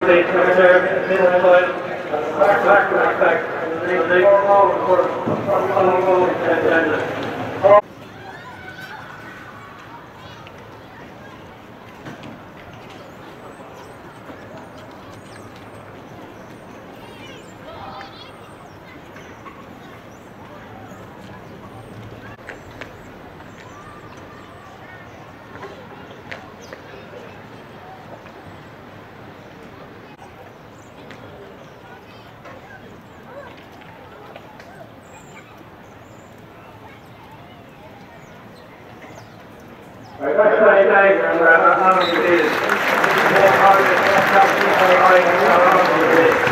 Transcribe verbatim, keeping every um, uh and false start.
Back, back, back, back. Right, that's right, diagram where I'm not on the base. More hard than